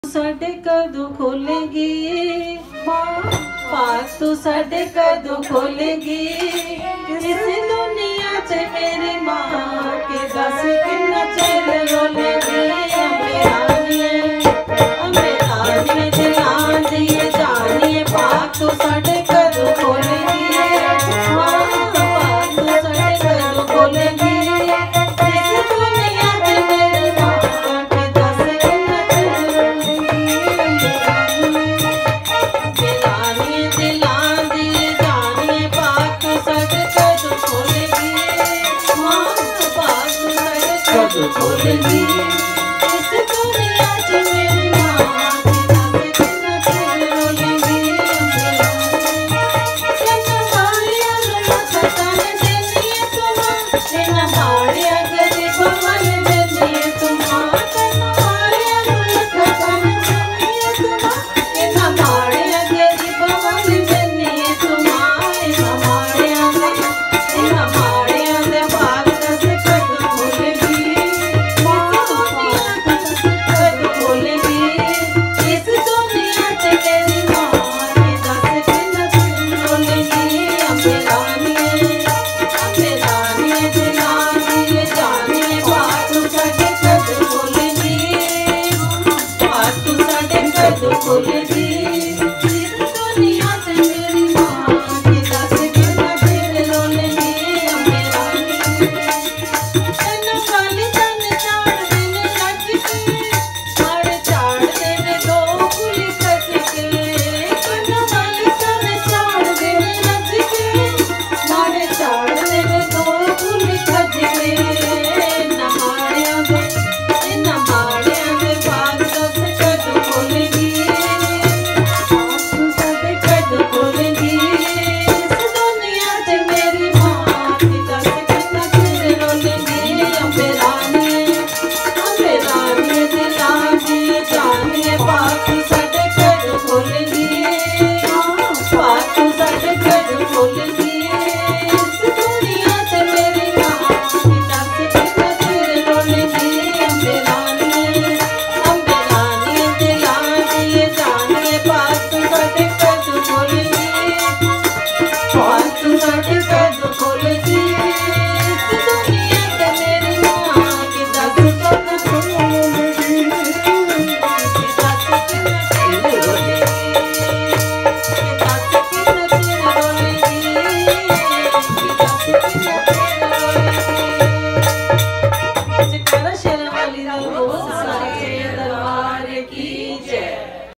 साडे कदों खोलेगी मां, पास तू साडे कदों खोलेगी। इस दुनिया च मेरी मां के दस किन्ना चिर रोलेगी। अम्मे रानिए दिलां दिए जानिए, पास तू साडे कदों खोलेगी मां, पास तू साडे कदों खोलेगी। खोलेगी इस दुनिया च मेरी मां के दस किन्ना चिर रोलेगी। इन्ना माड़िया मथा तन देनिए तुमां, इन्ना माड़िया गरीब मन देनिए तुमां। इन्ना माड़िया मथा तन देनिए तुमां, इन्ना माड़िया गरीब मन देनिए तुमां। इन्ना माड़िया दे बाग दस कदों खोलेगी। खोले